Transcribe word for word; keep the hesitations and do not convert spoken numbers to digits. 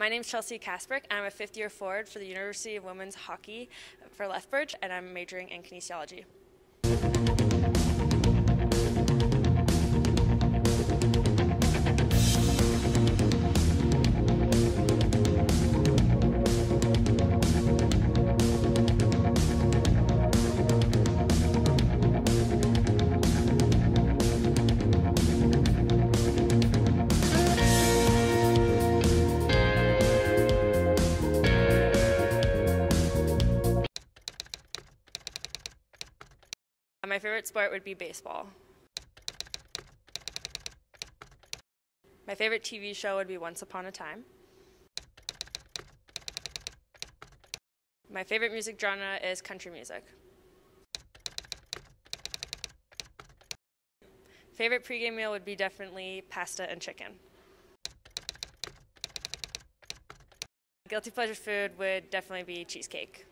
My name's Chelsea Kasprick, and I'm a fifth year forward for the University of Women's Hockey for Lethbridge, and I'm majoring in kinesiology. My favorite sport would be baseball. My favorite T V show would be Once Upon a Time. My favorite music genre is country music. Favorite pregame meal would be definitely pasta and chicken. Guilty pleasure food would definitely be cheesecake.